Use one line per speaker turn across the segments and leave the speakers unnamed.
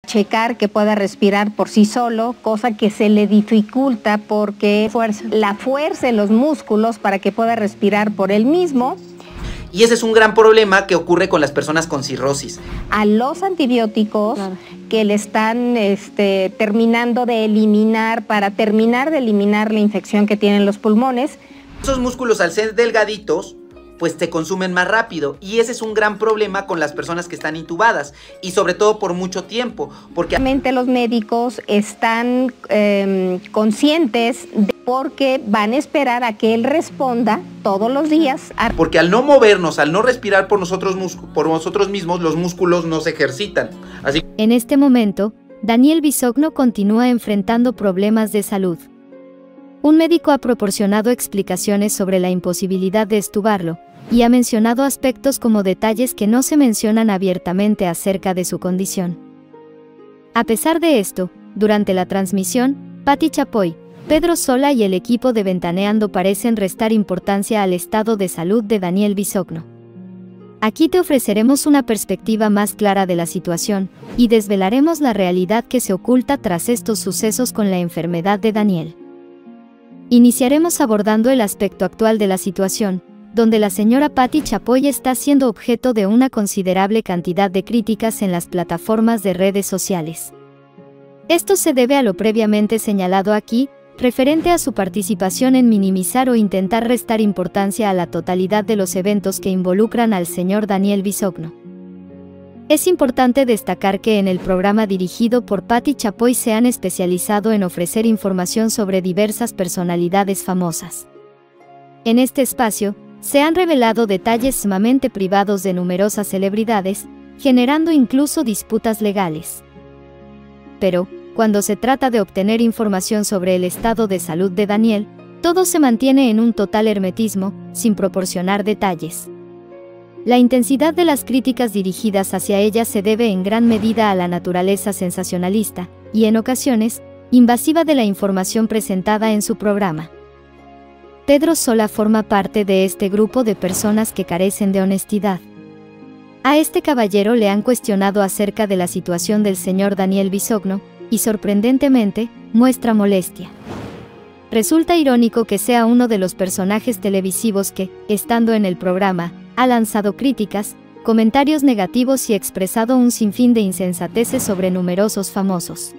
checar que pueda respirar por sí solo, cosa que se le dificulta porque la fuerza en los músculos para que pueda respirar por él mismo.
Y ese es un gran problema que ocurre con las personas con cirrosis.
A los antibióticos que le están terminando de eliminar, para terminar de eliminar la infección que tienen los pulmones.
Esos músculos, al ser delgaditos, pues te consumen más rápido, y ese es un gran problema con las personas que están intubadas, y sobre todo por mucho tiempo, porque
realmente los médicos están conscientes de porque van a esperar a que él responda todos los días.
Porque al no movernos, al no respirar por nosotros mismos, los músculos no se ejercitan. Así...
En este momento, Daniel Bisogno continúa enfrentando problemas de salud. Un médico ha proporcionado explicaciones sobre la imposibilidad de extubarlo, y ha mencionado aspectos como detalles que no se mencionan abiertamente acerca de su condición. A pesar de esto, durante la transmisión, Patti Chapoy, Pedro Sola y el equipo de Ventaneando parecen restar importancia al estado de salud de Daniel Bisogno. Aquí te ofreceremos una perspectiva más clara de la situación, y desvelaremos la realidad que se oculta tras estos sucesos con la enfermedad de Daniel. Iniciaremos abordando el aspecto actual de la situación, donde la señora Patti Chapoy está siendo objeto de una considerable cantidad de críticas en las plataformas de redes sociales. Esto se debe a lo previamente señalado aquí, referente a su participación en minimizar o intentar restar importancia a la totalidad de los eventos que involucran al señor Daniel Bisogno. Es importante destacar que en el programa dirigido por Patti Chapoy se han especializado en ofrecer información sobre diversas personalidades famosas. En este espacio, se han revelado detalles sumamente privados de numerosas celebridades, generando incluso disputas legales. Pero, cuando se trata de obtener información sobre el estado de salud de Daniel, todo se mantiene en un total hermetismo, sin proporcionar detalles. La intensidad de las críticas dirigidas hacia ella se debe en gran medida a la naturaleza sensacionalista, y en ocasiones, invasiva de la información presentada en su programa. Pedro Sola forma parte de este grupo de personas que carecen de honestidad. A este caballero le han cuestionado acerca de la situación del señor Daniel Bisogno, y sorprendentemente, muestra molestia. Resulta irónico que sea uno de los personajes televisivos que, estando en el programa, ha lanzado críticas, comentarios negativos y expresado un sinfín de insensateces sobre numerosos famosos.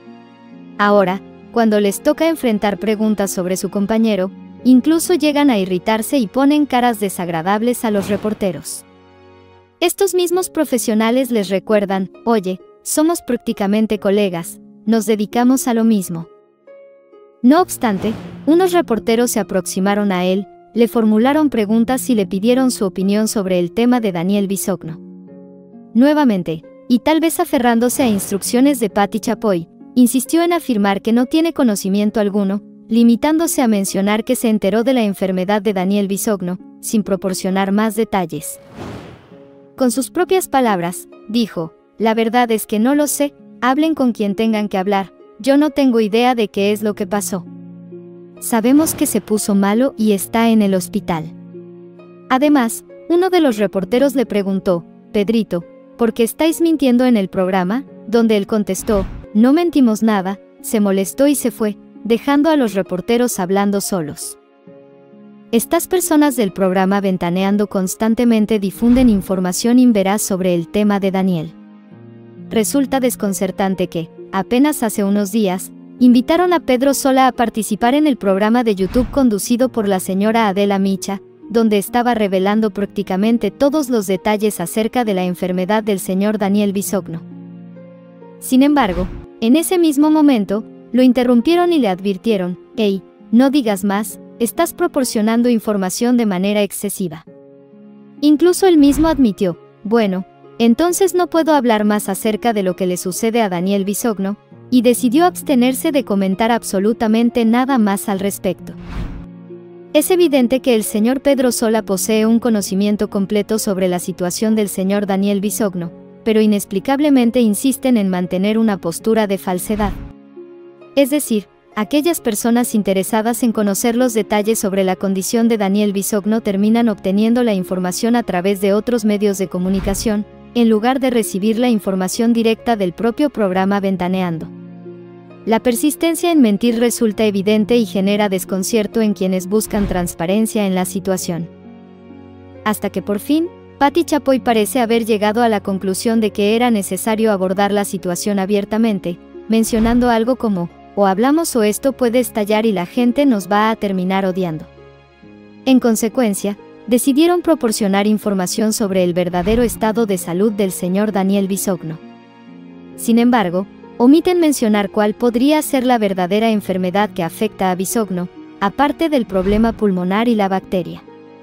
Ahora, cuando les toca enfrentar preguntas sobre su compañero, incluso llegan a irritarse y ponen caras desagradables a los reporteros. Estos mismos profesionales les recuerdan, oye, somos prácticamente colegas, nos dedicamos a lo mismo. No obstante, unos reporteros se aproximaron a él, le formularon preguntas y le pidieron su opinión sobre el tema de Daniel Bisogno. Nuevamente, y tal vez aferrándose a instrucciones de Patti Chapoy, insistió en afirmar que no tiene conocimiento alguno, limitándose a mencionar que se enteró de la enfermedad de Daniel Bisogno, sin proporcionar más detalles. Con sus propias palabras, dijo, la verdad es que no lo sé, hablen con quien tengan que hablar, yo no tengo idea de qué es lo que pasó. Sabemos que se puso malo y está en el hospital. Además, uno de los reporteros le preguntó, Pedrito, ¿por qué estáis mintiendo en el programa? Donde él contestó, no mentimos nada, se molestó y se fue, dejando a los reporteros hablando solos. Estas personas del programa Ventaneando constantemente difunden información inveraz sobre el tema de Daniel. Resulta desconcertante que, apenas hace unos días, invitaron a Pedro Sola a participar en el programa de YouTube conducido por la señora Adela Micha, donde estaba revelando prácticamente todos los detalles acerca de la enfermedad del señor Daniel Bisogno. Sin embargo, en ese mismo momento, lo interrumpieron y le advirtieron, «Hey, no digas más, estás proporcionando información de manera excesiva». Incluso él mismo admitió, «Bueno, entonces no puedo hablar más acerca de lo que le sucede a Daniel Bisogno», y decidió abstenerse de comentar absolutamente nada más al respecto. Es evidente que el señor Pedro Sola posee un conocimiento completo sobre la situación del señor Daniel Bisogno, pero inexplicablemente insisten en mantener una postura de falsedad. Es decir, aquellas personas interesadas en conocer los detalles sobre la condición de Daniel Bisogno terminan obteniendo la información a través de otros medios de comunicación, en lugar de recibir la información directa del propio programa Ventaneando. La persistencia en mentir resulta evidente y genera desconcierto en quienes buscan transparencia en la situación. Hasta que por fin, Patti Chapoy parece haber llegado a la conclusión de que era necesario abordar la situación abiertamente, mencionando algo como, o hablamos o esto puede estallar y la gente nos va a terminar odiando. En consecuencia, decidieron proporcionar información sobre el verdadero estado de salud del señor Daniel Bisogno. Sin embargo, omiten mencionar cuál podría ser la verdadera enfermedad que afecta a Bisogno, aparte del problema pulmonar y la bacteria.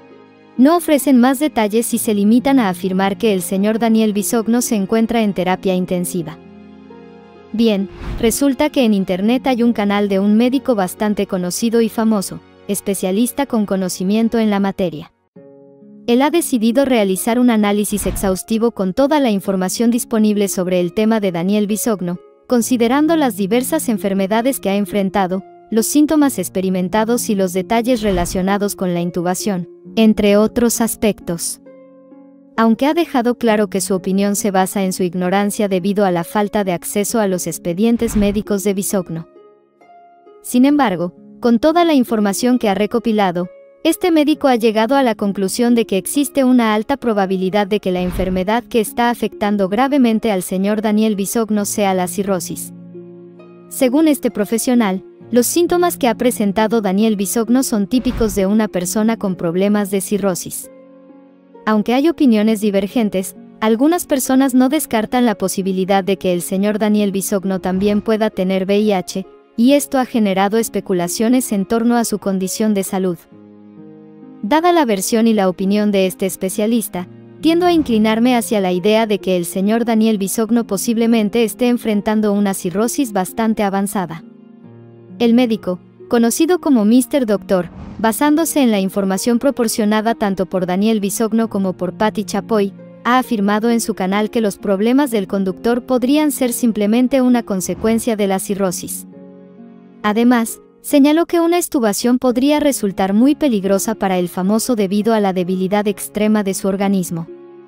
No ofrecen más detalles y se limitan a afirmar que el señor Daniel Bisogno se encuentra en terapia intensiva. Bien, resulta que en Internet hay un canal de un médico bastante conocido y famoso, especialista con conocimiento en la materia. Él ha decidido realizar un análisis exhaustivo con toda la información disponible sobre el tema de Daniel Bisogno, considerando las diversas enfermedades que ha enfrentado, los síntomas experimentados y los detalles relacionados con la intubación, entre otros aspectos. Aunque ha dejado claro que su opinión se basa en su ignorancia debido a la falta de acceso a los expedientes médicos de Bisogno. Sin embargo, con toda la información que ha recopilado, este médico ha llegado a la conclusión de que existe una alta probabilidad de que la enfermedad que está afectando gravemente al señor Daniel Bisogno sea la cirrosis. Según este profesional, los síntomas que ha presentado Daniel Bisogno son típicos de una persona con problemas de cirrosis. Aunque hay opiniones divergentes, algunas personas no descartan la posibilidad de que el señor Daniel Bisogno también pueda tener VIH, y esto ha generado especulaciones en torno a su condición de salud. Dada la versión y la opinión de este especialista, tiendo a inclinarme hacia la idea de que el señor Daniel Bisogno posiblemente esté enfrentando una cirrosis bastante avanzada. El médico, conocido como Mr. Doctor, basándose en la información proporcionada tanto por Daniel Bisogno como por Patti Chapoy, ha afirmado en su canal que los problemas del conductor podrían ser simplemente una consecuencia de la cirrosis. Además, señaló que una extubación podría resultar muy peligrosa para el famoso debido a la debilidad extrema de su organismo.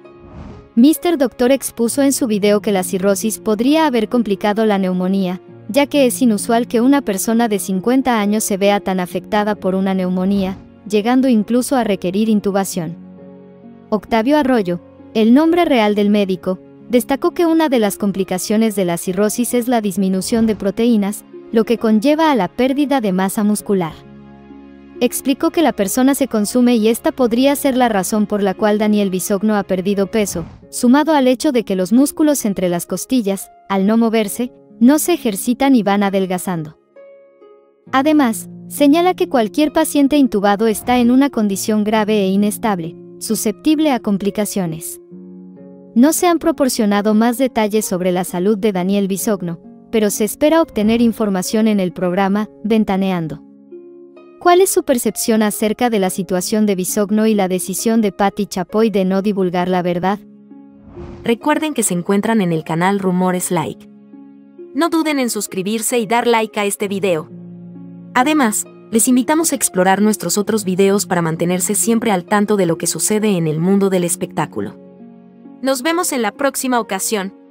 Mr. Doctor expuso en su video que la cirrosis podría haber complicado la neumonía, ya que es inusual que una persona de 50 años se vea tan afectada por una neumonía, llegando incluso a requerir intubación. Octavio Arroyo, el nombre real del médico, destacó que una de las complicaciones de la cirrosis es la disminución de proteínas, lo que conlleva a la pérdida de masa muscular. Explicó que la persona se consume y esta podría ser la razón por la cual Daniel Bisogno ha perdido peso, sumado al hecho de que los músculos entre las costillas, al no moverse, no se ejercitan y van adelgazando. Además, señala que cualquier paciente intubado está en una condición grave e inestable, susceptible a complicaciones. No se han proporcionado más detalles sobre la salud de Daniel Bisogno, pero se espera obtener información en el programa Ventaneando. ¿Cuál es su percepción acerca de la situación de Bisogno y la decisión de Patti Chapoy de no divulgar la verdad?
Recuerden que se encuentran en el canal Rumores Like. No duden en suscribirse y dar like a este video. Además, les invitamos a explorar nuestros otros videos para mantenerse siempre al tanto de lo que sucede en el mundo del espectáculo. Nos vemos en la próxima ocasión.